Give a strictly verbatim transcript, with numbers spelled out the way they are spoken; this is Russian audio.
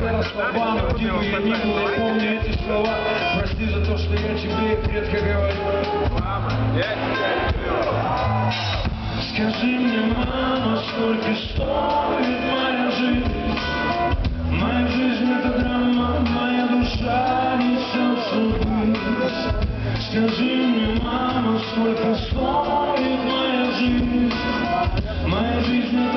по словам, где бы я ни был, я помню эти слова. Прости за то, что я тебе редко говорю. Мама, я тебя люблю. Скажи мне, мама, сколько стоит моя жизнь? Моя жизнь — это драма, моя душа несет сюрприз. Скажи мне, мама, сколько стоит моя жизнь? Моя жизнь —